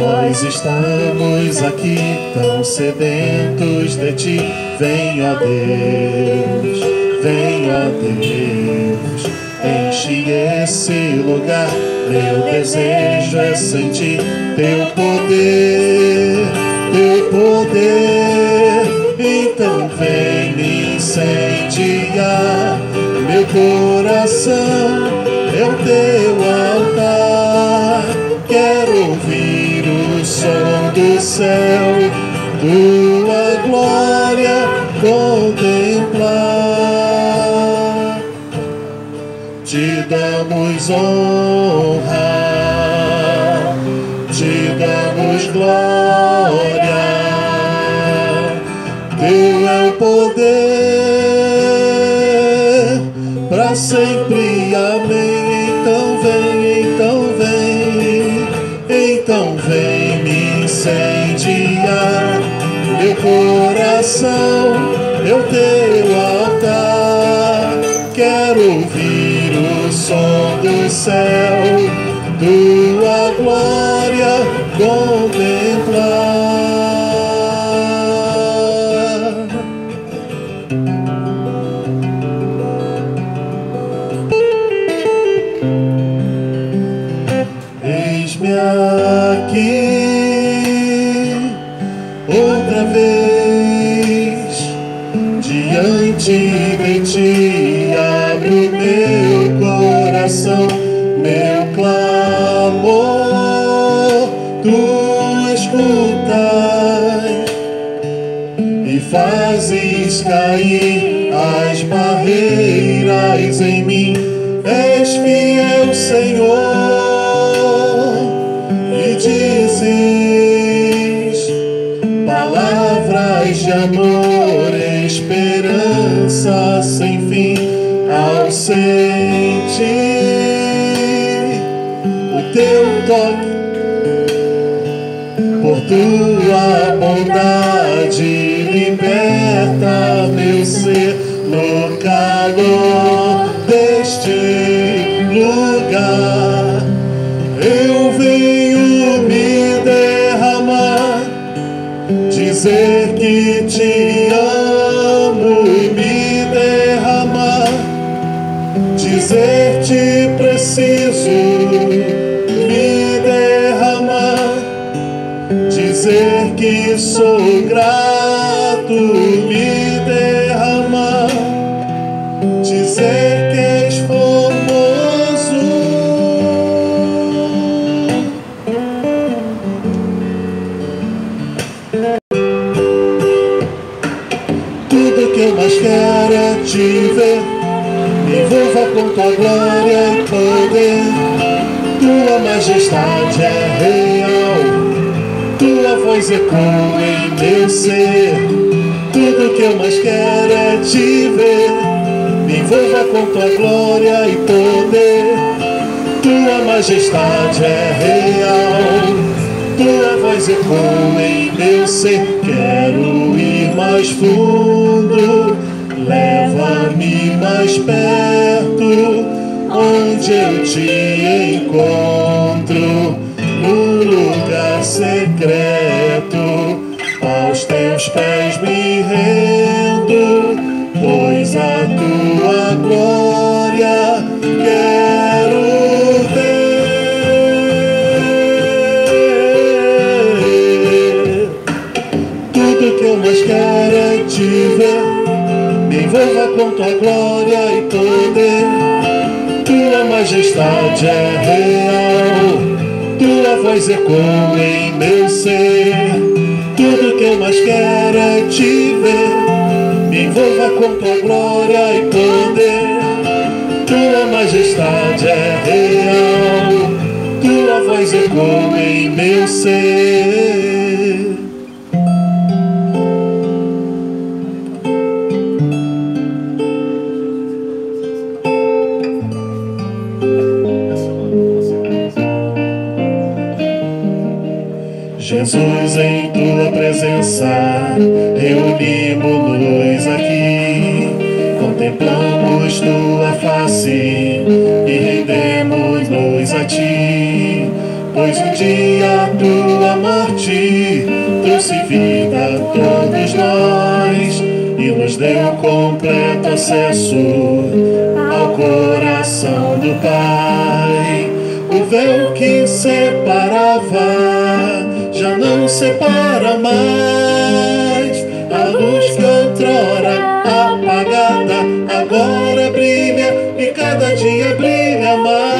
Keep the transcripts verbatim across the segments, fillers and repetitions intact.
Nós estamos aqui tão sedentos de Ti. Vem, ó Deus, vem, ó Deus, enche esse lugar. Meu desejo é sentir Teu poder, Teu poder. Então vem me incendiar. Meu coração é o Teu altar. Quero ouvir o som do céu, Tua glória contemplar. Te damos honra, Te damos glória. Teu é o poder para sempre, amém. Então vem, então vem, então vem me incendiar. Meu coração é o Teu altar. Quero ouvir o som do céu, Tua glória contemplar. Eis-me aqui outra vez diante de Ti. Abro meu coração, meu clamor Tu escutas e fazes cair as barreiras em mim. És fiel, Senhor, e dizes palavras de amor, esperança sem fim. Ao sentir o Teu toque, por Tua bondade, liberta meu ser no calor deste lugar. Eu venho me derramar, dizer que Te amo e me derramar, dizer Te preciso, me derramar, dizer que sou grato, me derramar, dizer que és formoso. Tudo que eu mais quero é Te ver. Me envolva com Tua glória e poder. Tua majestade é real, Tua voz ecoa em meu ser. Tudo que eu mais quero é Te ver. Me envolva com Tua glória e poder. Tua majestade é real, Tua voz ecoa em meu ser. Quero ir mais fundo, leva-me mais perto, onde eu Te encontro, no lugar secreto. Aos Teus pés me rendo, pois a Tua glória quero ver. Tudo que eu mais quero é Te ver. Me envolva com Tua glória e poder. Tua majestade é real, Tua voz ecoa em meu ser. Tudo que eu mais quero é Te ver. Me envolva com Tua glória e poder. Tua majestade é real, Tua voz ecoa em meu ser. Jesus, em Tua presença, reunimos-nos aqui, contemplamos Tua face e rendemos-nos a Ti. pois um dia a tua morte trouxe vida a todos nós e nos deu completo acesso ao coração do Pai. O véu que separava já não separa mais. A luz que outrora apagada agora brilha e cada dia brilha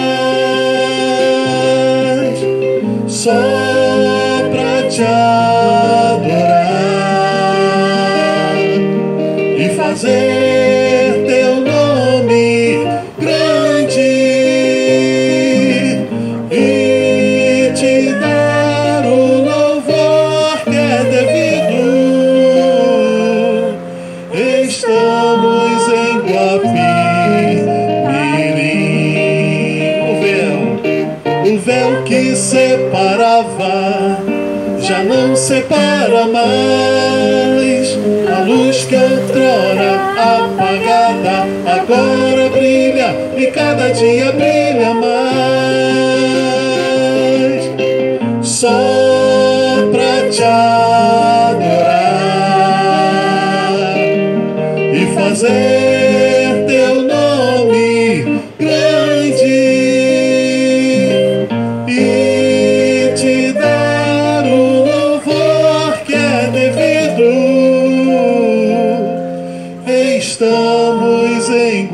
mais. Só pra te adorar e fazer teu nome grande e te dar o louvor que é devido. Estamos em Guapimirim. O véu, o véu que separava já não separa mais. A luz que outrora apagada agora brilha e cada dia brilha mais. Só pra te adorar e fazer teu nome grande e te dar o louvor que é devido. Estamos em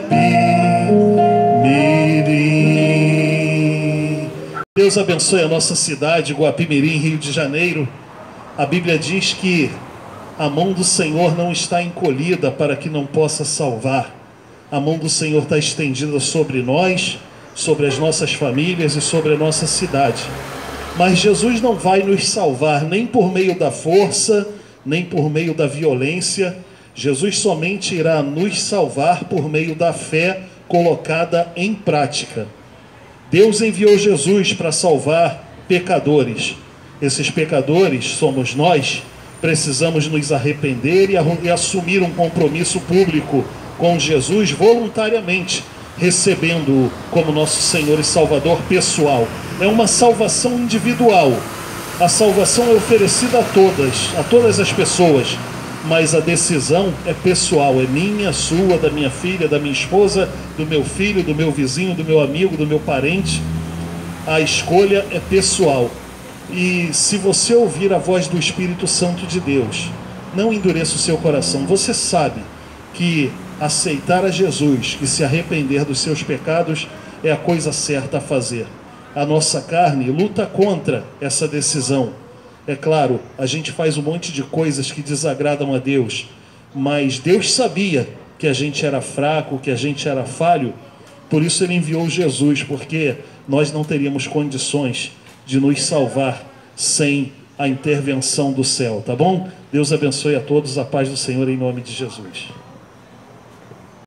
Guapimirim. Deus abençoe a nossa cidade, Guapimirim, Rio de Janeiro. A Bíblia diz que a mão do Senhor não está encolhida para que não possa salvar. A mão do Senhor está estendida sobre nós, sobre as nossas famílias e sobre a nossa cidade. Mas Jesus não vai nos salvar nem por meio da força, nem por meio da violência. Jesus somente irá nos salvar por meio da fé colocada em prática. Deus enviou Jesus para salvar pecadores. Esses pecadores somos nós. Precisamos nos arrepender e assumir um compromisso público com Jesus voluntariamente, recebendo-o como nosso Senhor e Salvador pessoal. É uma salvação individual. A salvação é oferecida a todas, a todas as pessoas, mas a decisão é pessoal, é minha, sua, da minha filha, da minha esposa, do meu filho, do meu vizinho, do meu amigo, do meu parente. A escolha é pessoal. E se você ouvir a voz do Espírito Santo de Deus, não endureça o seu coração. Você sabe que aceitar a Jesus e se arrepender dos seus pecados é a coisa certa a fazer. A nossa carne luta contra essa decisão. É claro, a gente faz um monte de coisas que desagradam a Deus, mas Deus sabia que a gente era fraco, que a gente era falho, por isso Ele enviou Jesus, porque nós não teríamos condições de nos salvar sem a intervenção do céu, tá bom? Deus abençoe a todos, a paz do Senhor em nome de Jesus.